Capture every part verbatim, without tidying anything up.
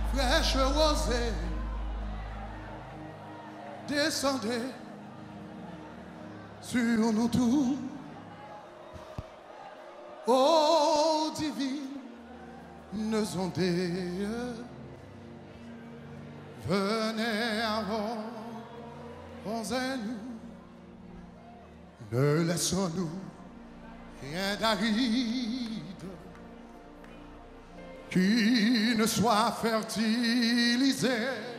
fraîche rosée, descendez sur nous tous. Ô divines ondées, venez avant nous, ne laissons-nous rien d'aride qui ne soit fertilisé,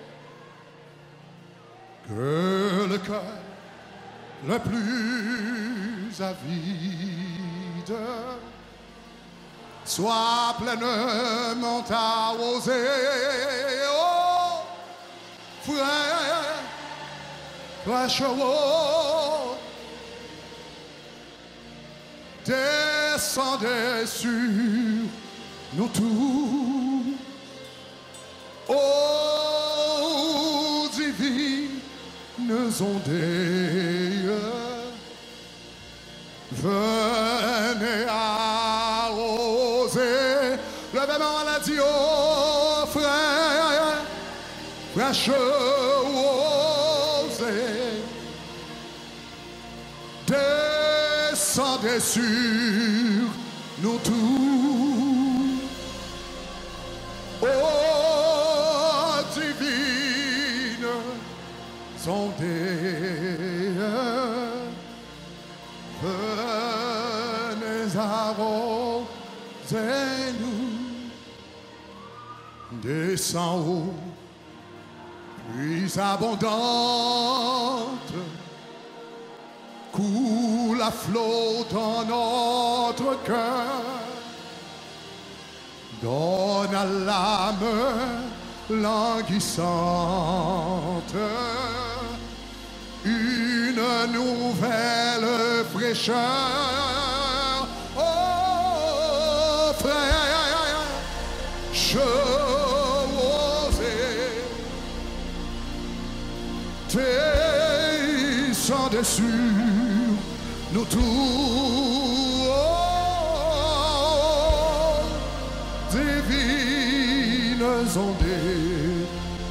que le cœur le plus avide soit pleinement arrosé. Oh, frère, fraîche eau, descendez sur nous tous. Oh, divines ondées, venez arroser. Levez-moi, on a dit, oh frère, fraîche rosée, descendez sur nous tous. Oh, divine ondées, venez arroser-nous. Descends eau plus abondante, coule à flot dans notre cœur, donne à l'âme languissante une nouvelle fraîcheur. Oh, frère, rosée, descendez sur nous tous. Oh, divines ondées,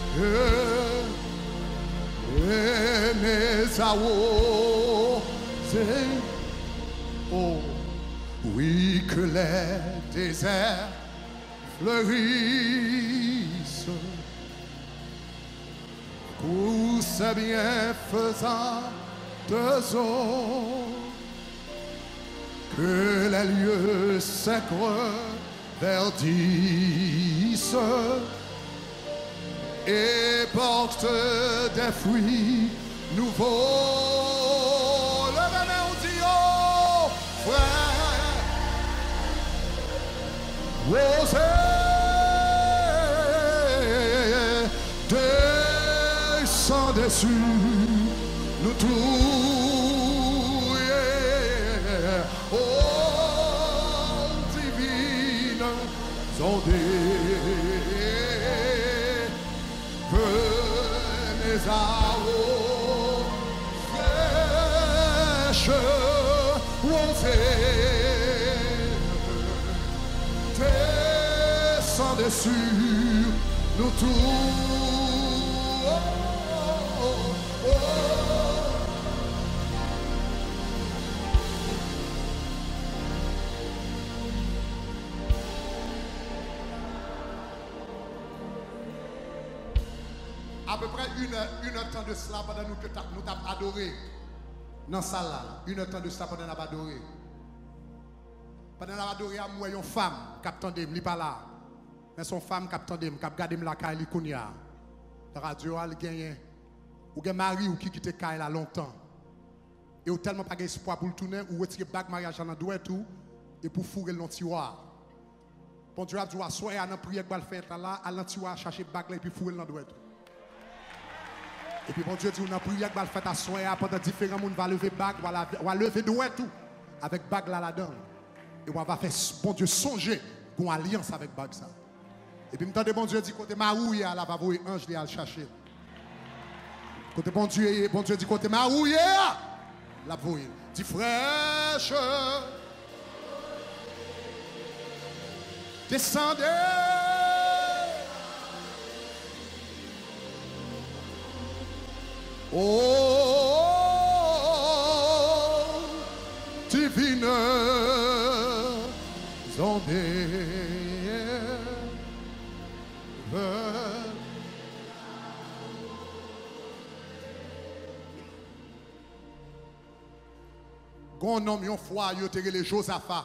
venez arroser. Oh, oui, que les déserts fleurissent pour ces bienfaisants eaux, que les lieux sacrés verdissent et portent des fruits nouveaux. Levez-les, on dit, oh, frère, rosée, descendez sur nous tous. Yeah. Oh, divine ondées, venez à eau fraîche rosée, descendez sur nous tous. Oh, oh, oh. À peu près une heure, une heure temps de cela pendant nous que nous t'avons adoré dans la salle là. Une heure temps de cela pendant nous avons adoré. Pendant nous avons adoré, nous avons une femme qui a attendu, elle n'est pas là. Mais son femme qui a attendu, qui a gardé la caille, la radio, elle a gagné. Ou un mari ou qui quitte caille là longtemps. Et ou tellement pas d'espoir pour le tourner, ou retirer le bac mariage dans le doigt et tout, et pour fourrer le tiroir. Bon Dieu a dit, soit à la prière que va le faire là, à l'antiroir chercher le bac là et puis fourrer le doigt et tout. Et puis bon Dieu dit, on a prié que va le faire à soir pendant différents monde va lever bague, va va lever doigt tout avec bague là là-dedans. Et on va faire bon Dieu songer qu'on alliance avec bague ça. Et puis m'entendez bon Dieu dit côté Marouille là va voir ange là chercher. Côté bon Dieu bon Dieu dit côté Marouille la voir. Dit fraîche descendez Oh, divine Zondé. Gon homme yon fois yo te relé Josaphat.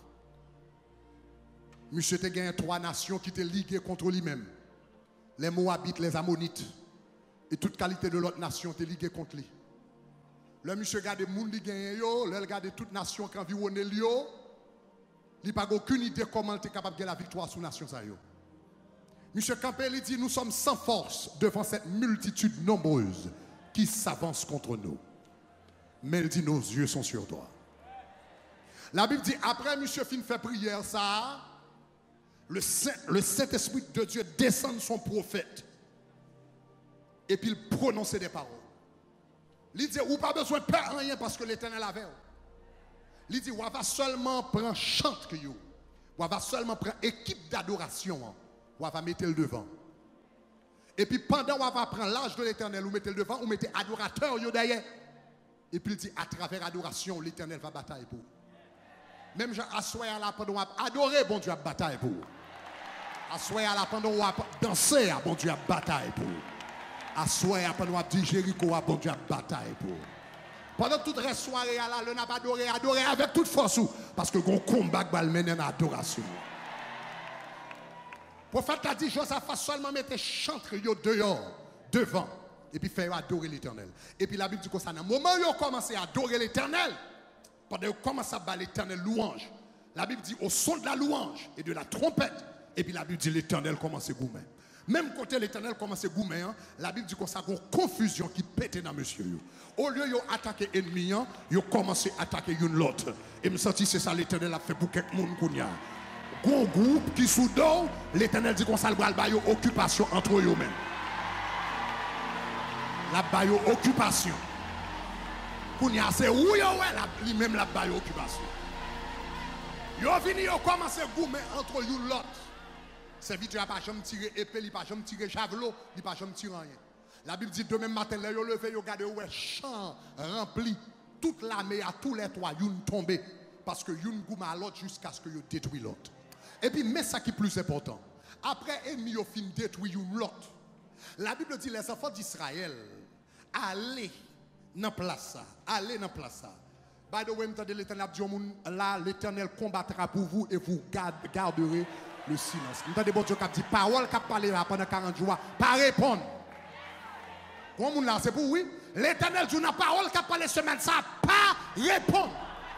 Monsieur te gagné trois nations qui te liguées contre lui-même. Les Moabites, les Ammonites et toute qualité de l'autre nation te liguées contre lui. Le monsieur garde moun li gagné yo, le garde toute nation qui environne lui yo. Il n'a pas aucune idée comment il est capable de gagner la victoire sur la nation. Monsieur Campbell il dit nous sommes sans force devant cette multitude nombreuse qui s'avance contre nous. Mais il dit nos yeux sont sur toi. La Bible dit après monsieur fin fait prière ça, le Saint, le Saint-Esprit de Dieu descend son prophète et puis il prononce des paroles. Il dit ou pas besoin de faire rien parce que l'Éternel avait. Il dit, on va seulement prendre chante que yo. On va seulement prendre équipe d'adoration. On va mettre le devant. Et puis pendant on va prendre l'âge de l'Éternel, on mettez le devant, on mettez adorateur yo derrière. Et puis il dit, à travers adoration, l'Éternel va batailler pour. Même Jean, assoyez là pendant on va adorer, bon Dieu a bataille pour. Assoyez là pendant on va danser, bon Dieu a bataille pour. Assoyez pendant on va dire Jéricho, bon Dieu a bataille pour. Pendant toute la soirée, là, le n'a pas adoré, adoré avec toute force. Parce que le combat va mener en adoration. Le prophète a dit, Josaphat seulement mettait chantre dehors, devant, et puis faire adorer l'Éternel. Et puis la Bible dit que ça, dans le moment où ils ont commencé à adorer l'Éternel, pendant qu'ils ont commencé à battre l'Éternel louange, la Bible dit au son de la louange et de la trompette, et puis la Bible dit l'Éternel commence à goumer. Même quand l'Éternel commence à goumer, hein, la Bible dit qu'on a une confusion qui pète dans monsieur. Au lieu de attaquer l'ennemi, ils ont commencé à attaquer l'autre. Et je me sens que c'est ça l'Éternel a fait pour quelques personnes. Il y a un groupe qui soudain, l'Éternel dit qu'on a une occupation entre eux-mêmes. La baille occupation. C'est où il y a lui-même la baille occupation. Ils ont fini, ils ont commencé à goumer entre eux et l'autre. Serviteur n'a pas jamais tiré épée, il n'a pas jamais tiré javelot, il n'a pas jamais tiré rien. La Bible dit demain matin, les levé, ils regardent où est champ rempli. Toute l'armée à tous les trois, ils sont tombés. Parce que ils goûtent à l'autre jusqu'à ce que ils détruisent l'autre. Et puis, mais ça qui est plus important. Après, ils ont fini de détruire l'autre. La Bible dit les enfants d'Israël, allez dans la place. Allez dans la place. By the way, l'Éternel dit là, l'Éternel combattra pour vous et vous garderez le silence. Nous avons des bon Dieu qui a dit parole qui a parlé là pendant quarante jours, pas répondre. Comment là, c'est pour oui? L'Éternel dit une parole qui a parlé semaine, ça pas répondre.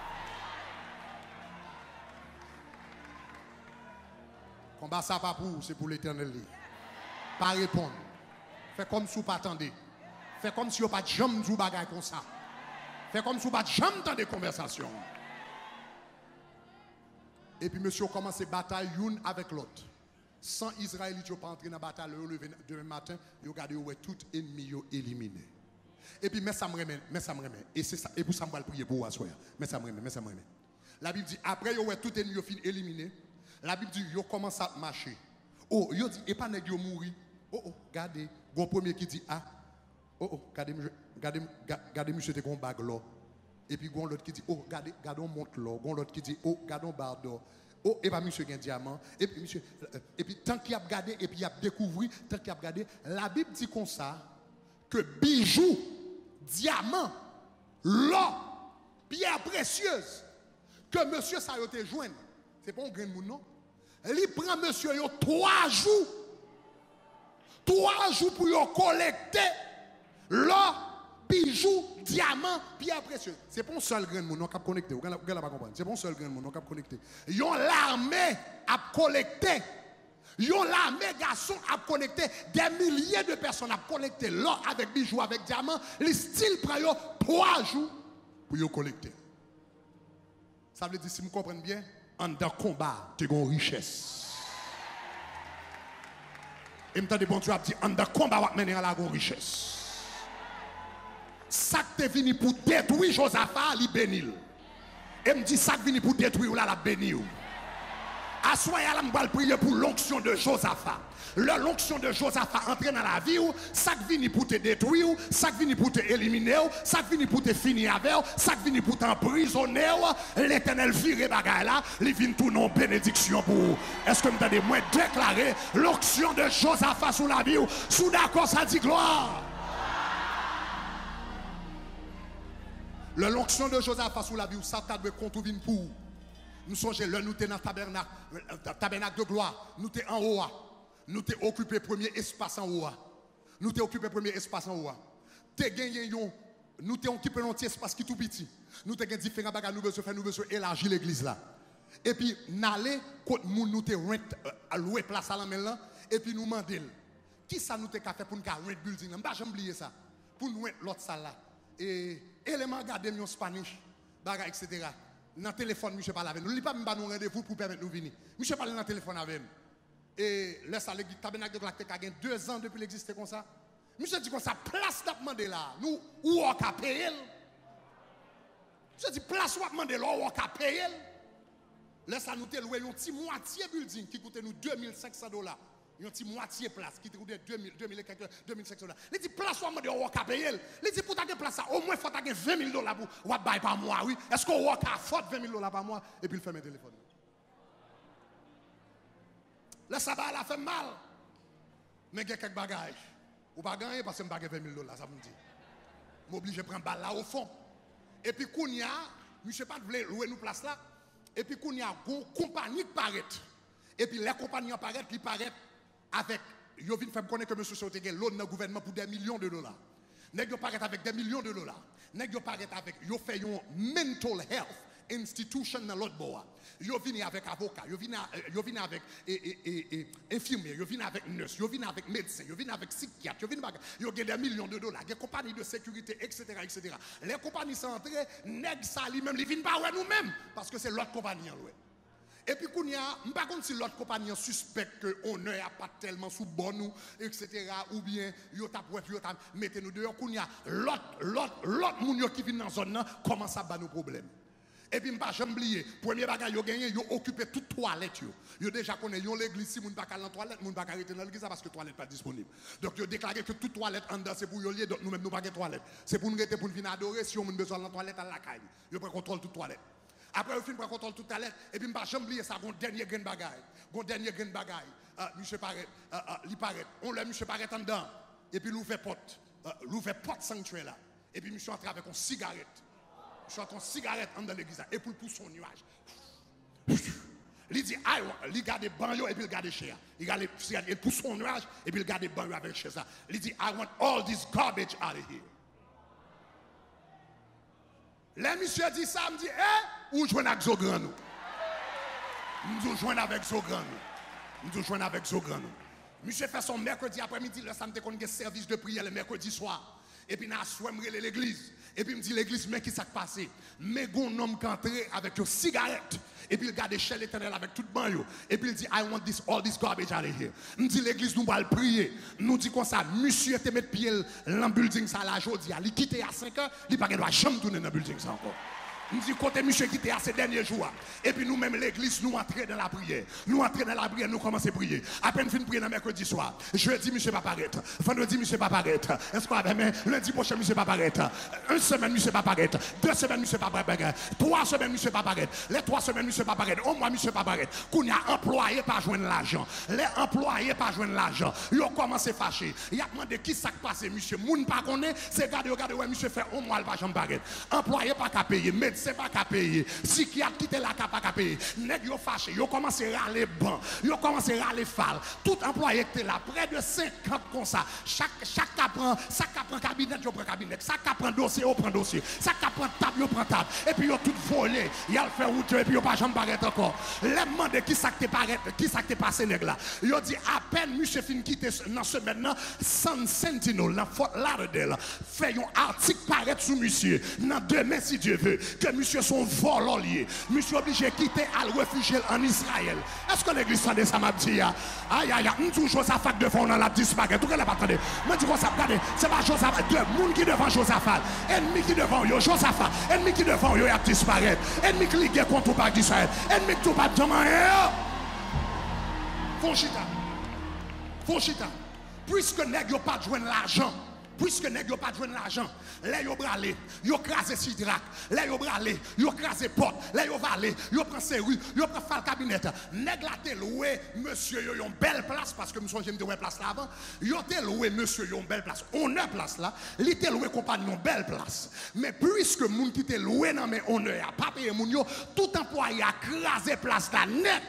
Combat ça pas pour, c'est pour l'Éternel. Pas répondre. Fais comme si vous pas attendez. Fais comme si vous pas jamais dit bagaille comme ça. Fais comme si vous pas jamais dans des conversations. Et puis monsieur commence à bataille l'une avec l'autre. Sans Israélites, ils ne pas entrer dans la bataille le demain matin, ils regardent où tout ennemi éliminé. Et puis mais ça me remet, mais ça me remet. Et c'est ça, et pour ça me va prier pour vous soir. Mais ça me remet, mais ça me remet. La Bible dit après ils tout ennemi fin éliminé. La Bible dit ils commencent à marcher. Oh, ils dit et pas nèg yo mourir. Oh oh, regardez, bon premier qui dit ah. Oh oh, regardez regardez regardez monsieur te gon bag là. Et puis gon l'autre qui dit oh, regardez, regardons montre là. Gon l'autre qui dit oh, regardons barre d'or. Oh, et pas monsieur qui a un diamant. Et puis, monsieur, et puis tant qu'il a regardé, et puis il a découvert, tant qu'il a regardé, la Bible dit comme ça, que bijoux, diamants, l'or, pierres précieuses, que monsieur ça a été joint. C'est pas un grain de monde, non? Il prend monsieur yo trois jours, trois jours pour yo collecter l'or, bijoux, diamants, pierres précieuses. C'est pas un seul grain de monde qui a connecté. Vous ne pas comprendre. C'est pas un seul grain de monde qui a connecté. Ils ont l'armée à collecter. Ils ont l'armée garçon à connecter. Des milliers de personnes à collecter l'or avec bijoux, avec diamants. Les styles prennent trois jours pour y collecter. Ça veut dire, si vous comprenez bien, en dans combat, tu as une richesse. Et maintenant, bon Dieu a dit, en dans combat, tu as une richesse. Ça qui est venu pour détruire Josaphat, il bénit. Et me dit ça qui est venu pour détruire là, la béni. À Assoya la m'bal prier pour l'onction de Josaphat. Le l'onction de Josaphat entre dans la vie, ça qui vient pour te détruire, ça qui vient pour te éliminer, ça qui vient pour te finir avec, ça qui vient pour t'emprisonner, l'Éternel vire bagaille là, il vient tout non bénédiction pour vous. Est-ce que vous entendez moi déclarer l'onction de Josaphat sous la vie, sous d'accord ça dit gloire. Le l'onction de Josaphat sous la vie, ça t'a de compte vient pour vous. Nous songeons, là nous sommes dans le tabernacle, tabernacle de gloire, nous sommes en haut. Nous t'es occupé premier espace en haut. Nous t'es occupé premier espace en haut. T'es gagné nous t'es occupé un petit espace qui est tout petit. Nous t'es gagné différents bagages nous besoin faire nous besoin élargir l'église là. Et puis n'aller côté moun nous t'es louer place à la main là et puis nous demander qui ça nous t'es fait pour nous rent building là. M'pas jamais oublier ça. Pour nous l'autre salle là. Et élément garder en Spanish, bagage et cetera. Dans téléphone monsieur parle avec nous. Il pas me nous rendez-vous pour permettre nous venir. Monsieur parle dans téléphone avec nous. Et là, ça, le tabernacle de Glacté a gagné deux ans depuis l'existence comme ça. Monsieur dit comme ça, place d'à demander là, nous, où on a payé. Monsieur dit, place où on a demandé là, où on a payé. Là, ça nous a loué un petit moitié building qui coûtait nous deux mille cinq cents dollars. Un petit moitié place qui coûtait deux mille, deux mille cinq cents dollars. Il dit, place où on a demandé, où on a payé. Il dit, pour ta place ça, au moins, il faut que vingt mille dollars pour ou bailler par mois, oui. Est-ce qu'on a afford vingt mille dollars par mois et puis il fait mes téléphones. Le sabbat a fait mal. Mais il y a quelques bagages. Ou pas gagner parce que je n'ai pas vingt mille dollars, ça me dit. Je suis obligé de prendre balle là au fond. Et puis, quand il y a, je ne sais pas de louer nous place là. Et puis, quand il y a une compagnie qui paraît. Et puis, les compagnies apparaissent, qui paraissent avec. Je viens de faire connaître que M. Soté a l'autre dans le gouvernement pour des millions de dollars. Nèg yo paraît avec des millions de dollars. Nèg yo paraît avec. Yo fait un mental health institution dans l'autre bois. Yo vini avec avocat, yo vini yo vini avec infirmier, yo vini avec nurse, yo vini avec médecin, yo vini avec psychiatre, yo vini avec yo gagne des millions de dollars, des compagnies de sécurité, et cetera, et cetera. Les compagnies sont entrées, nèg ça lui même, li vinn pas ouais nous-mêmes parce que c'est l'autre compagnie loué. Et puis qu'on y a, m'pas contre si l'autre compagnie suspecte que honneur a pas tellement sous bon nous, et cetera. Ou bien yo tap ouais yo tap mettez nous dehors qu'on y a l'autre l'autre l'autre moun yo qui vient dans zone là commence à ba nos problèmes. Et puis, je ne vais pas oublier, premier bagage, ils ont gagné, ils ont occupé toute toilette. Ils ont déjà connu l'église, si ils ne sont pas dans la toilette, ils ne sont pas arrêter dans l'église parce que la toilette n'est pas disponible. Donc, ils ont déclaré que toute toilette en dedans, c'est pour y aller, donc nous-mêmes, nous n'avons pas de toilette. C'est pour nous arrêter, pour nous venir adorer, si on a besoin de la toilette, à la caille. Ils prennent contrôle de toute toilette. Après, ils prennent contrôle de toute toilette, et puis, je ne vais pas oublier ça, mon dernier grain de bagage. Mon dernier grain de bagage. Monsieur Paraît, il paraît, on l'a monsieur Paraît en dedans, et puis, l'ouvre porte, l'ouvre porte sanctuaire là. Et puis, monsieur entre avec une cigarette. Je suis en cigarette dans l'église et pour pousser son nuage. Il dit, il garde banyo et puis il garde cher. Il garde cigarette, il pousse son nuage et puis il garde banyo avec cher. Il dit, I want all this garbage out of here. Le monsieur dit ça, il me dit, eh, où je joins avec Zogran nous? Nous joignons avec Zogran nous. Nous joignons avec Zogran nous. Monsieur fait son mercredi après-midi, le samedi, qu'on a un service de prière le mercredi soir. Et puis, nous avons l'église. Et puis, il me dit, l'église, mais qui s'est passé? Mais un homme qui est entré avec une cigarette. Et puis, il garde chez l'Éternel avec tout le monde. Et puis, il dit, I want this, all this garbage out of here. Il me dit, l'église, nous allons prier. Nous dit comme ça, monsieur, te met pied dans le building, ça, là, aujourd'hui. Il quitte à cinq heures, il n'a pas jamais tourner dans le building, ça encore. Nous dit côté monsieur qui était à ces derniers jours. Et puis nous-mêmes, l'église, nous entrons dans la prière. Nous entrons dans la prière, nous commençons à prier. À peine fin de prier le mercredi soir. Jeudi, monsieur va paraître. Vendredi, monsieur va paraître. Est-ce qu'on a même lundi prochain, monsieur va paraître. Une semaine, monsieur va paraître. Deux semaines, monsieur va paraître. Trois semaines, monsieur va paraître. Les trois semaines, monsieur va paraître. Au mois, monsieur va paraître. Qu'on y a employé pas joindre l'argent. Les employés pas joindre l'argent. Ils ont commencé à fâcher. Il a demandé qui s'est passé, monsieur. Moun pas connaît. C'est regardez, regardez, ouais, monsieur fait au mois, il va jamais paraître. Employé pas qu'à payer. C'est pas qu'à payer. Psychiatre qui était là, pas qu'à payer. Nèg yo fâché, yo commencé à râler ban, yo commencé à râler fal. Tout employé qui était là, près de cinquante comme ça. Chaque chaque prend, ça prend cabinet, yo prend cabinet. Ça prend dossier, yo prend dossier. Ça prend table, yo prend table. Et puis yo tout volé. Il a fait route et puis yo pas jamais paraître encore. Les demande qui ça t'est paraître, qui ça t'est passé nèg là. Yo dit à peine monsieur fin quitter dans semaine là, Sun Sentinel dans Fort Lauderdale fait un article paraître sous monsieur. Dans demain si Dieu veut que monsieur son vololier. Monsieur obligé de quitter à le réfugier en Israël. Est-ce que l'église s'en ça m'a dit? Aïe aïe aïe, nous Josaphat devant on la disparaît. Tout le monde pas attendé. Moi dis quoi ça regardez, c'est pas Josaphat, deux monde qui devant Josaphat, ennemi qui devant yo Josaphat, ennemi qui devant yo a disparaître. Ennemi qui ligue contre pas d'Israël. Ennemi qui tout pas demain. Fon chita. Fon chita. Puisque nèg yo pas joindre l'argent, puisque nèg yo pas joindre l'argent, les yo bralé, yo crasé sidrak, les yo bralé, yo crasé porte, les yo valé, yo prend serrure, yo prend fal cabinet. Nèg la te loué monsieur yo yon belle place parce que monsieur j'aime de place là avant. Yo te loué monsieur yon belle place. Honneur place là, li te loué compagnon belle place. Mais puisque moun qui te loué nan men honneur a pas payé moun yo, tout employé a crasé place là net.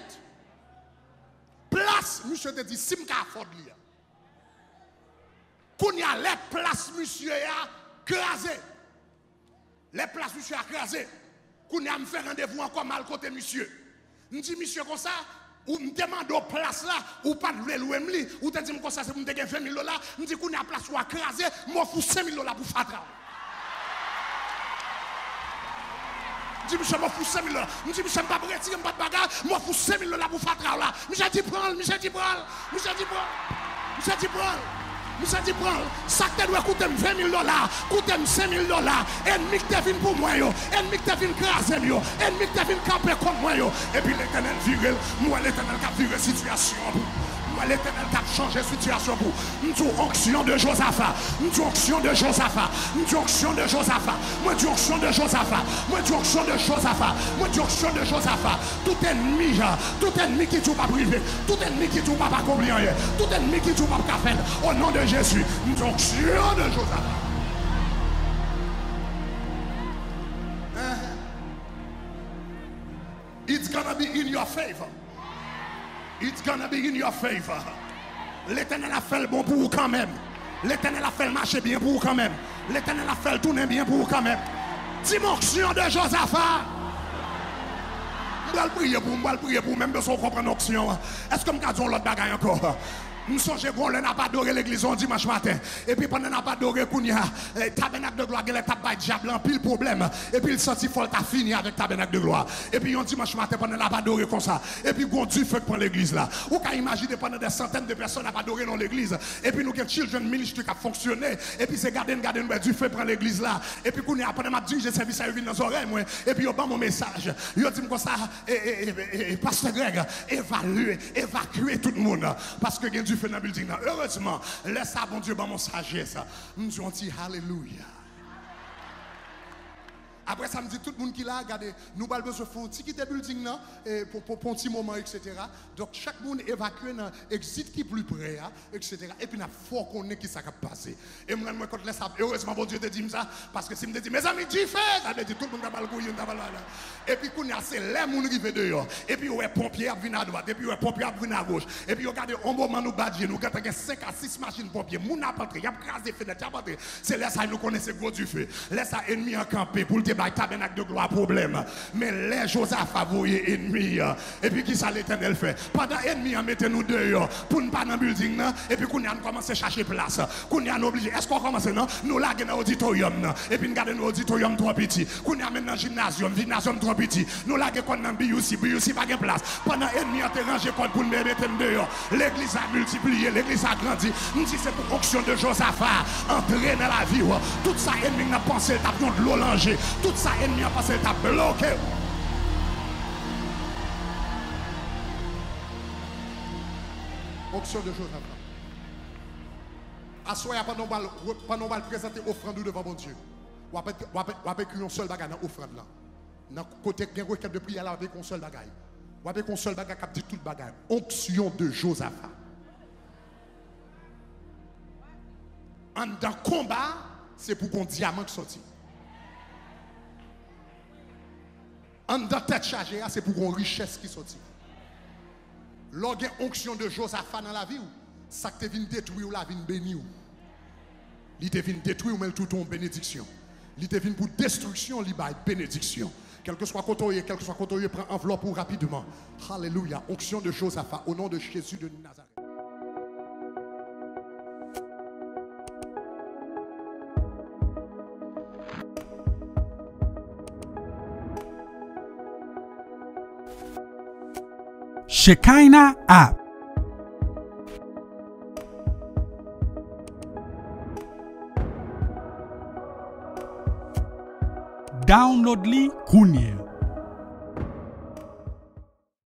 Place monsieur te dit sim ka afford li. Qu'on y a les places, monsieur, a crasé. Les places, monsieur, a crasé. Qu'on y a me fait rendez-vous encore mal côté, monsieur. Je dis, monsieur, comme ça, ou me demande aux places là, ou pas de louer m'li, ou te dit, comme ça, c'est pour me dégager vingt mille dollars. Je dis, qu'on y a place où a crasé, moi, fous cinq mille dollars pour fatra. Je dis, monsieur, moi, fous cinq mille dollars. Je dis, monsieur, je ne pas retirer, je ne pas de bagarre, moi, fous cinq mille dollars pour fatra là. Monsieur, dit, prends, monsieur, dit, prends, monsieur, dit, prends, monsieur, dit, prends. Monsieur dit, prends, ça te doit coûter vingt mille dollars, coûter cinq mille dollars. Ennemi qui te vient pour moi, ennemi qui te vient craser, ennemi qui te vient camper contre moi. Et puis l'éternel vire, moi l'éternel qui a viré la situation. Moi l'éternel qui a changé la situation pour nous. Onction de Josaphat, nous onction de Josaphat, nous onction de Josaphat, moi du onction de Josaphat, moi du onction de Josaphat, moi du onction de Josaphat. Tout ennemi, tout ennemi qui ne pas privé, tout ennemi qui ne pas accompli, tout ennemi qui ne pas faire, au nom de Jésus, nous onction de Josaphat. It's gonna be in your favor. It's gonna be in your favor. L'éternel a fait le bon pour vous quand même. L'éternel a fait le marché bien pour vous quand même. L'éternel a fait le tourner bien pour vous quand même. Dimension de Josaphat. Je vais prier pour moi, je vais prier pour même de son comprendre l'onction. Est-ce que je vais dire l'autre bagaille encore? Nous songeons qu'on n'a pas adoré l'église un dimanche matin. Et puis pendant qu'on n'a pas adoré, qu'on y a tabernacle de gloire, il a tapé diable en pile problème. Et puis il sentit folle, t'as fini avec tabernacle de gloire. Et puis un dimanche matin, pendant qu'on n'a pas adoré comme ça. Et puis qu'on Dieu fait prendre l'église là. Ou qu'à imaginer pendant des centaines de personnes n'a pas adoré dans l'église. Et puis nous, que children ministry qui a fonctionné. Et puis c'est garder, garder, Dieu fait prendre l'église là. Et puis qu'on y a pendant ma dirige service à dans les oreilles, moi. Et puis il y a mon message. Il dit comme ça, et pasteur Greg, évaluer, évacuer tout le monde. Parce que Dieu fait dans le building. Heureusement, laisse ça, bon Dieu, dans mon sagesse. Nous disons, Alléluia. Après ça me dit tout le monde qui l'a regardé, nous allons besoin de faire un petit building là, pour, pour, pour un petit moment, et cetera. Donc chaque monde évacue dans exit qui est plus près, et cetera. Et puis il faut qu'on ait qui ça va passer. Et moi, quand je laisse ça, heureusement, bon Dieu te dit ça, parce que si je me dis, mes amis, Dieu fait, ça veut dire tout le monde va le couiller, et puis qu'on a c'est les gens qui viennent dehors. Et puis ouais, pompiers viennent à droite, et puis ouais, pompiers viennent à gauche. Et puis regardez, un moment nous badger, nous avons cinq à six machines pompiers, moun a rentré, il y a crasé fenêtre, il y a c'est là ça nous connaissons gros du feu. Laisse ça ennemi en camper pour le débat tabernacle de gloire problème. Mais les Josaphat voyaient ennemi. Et puis qui ça l'éternel fait? Pendant ennemi en mettez nous dehors pour ne pas dans le building. Et puis qu'on a commencé à chercher place. Qu'on a obligé. Est-ce qu'on commence non? Nous laguons dans l'auditorium. Et puis nous gardons l'auditorium trop petit. Qu'on a maintenant gymnasium, gymnasium trop petit. Nous laguons dans B U C, B U C pas de place. Pendant ennemi a rangé pour nous mettre dehors. L'église a multiplié, l'église a grandi. Nous disons c'est pour onction de Josaphat entrer dans la vie. Tout ça ennemi n'a pensé le tapion de l'eau langer. Tout ça ennemi a pensé le tapion bloqué. Onction de Josaphat. Assoyez pendant qu'on va présenter offrande devant mon Dieu. On va écrire un seul bagage dans l'offrande là. Dans le côté de requête de prière là, on va écrire un seul bagage. On va écrire un seul bagage qui dit tout le bagage. Onction de Josaphat. En dans le combat, c'est pour qu'on diamant qui sorti. En dans tête chargée, c'est pour qu'on richesse qui sorti. Lorsqu'il y a une onction de Josaphat dans la vie, ça te vient détruire ou la vie bénie. Il te vient détruire ou même tout ton bénédiction. Il te vient pour destruction, il va bénédiction. Quel que soit côté, quel que soit côté, prend enveloppe pour rapidement. Alléluia. Onction de Josaphat au nom de Jésus de Nazareth. Shekinah app. Download li Kounia.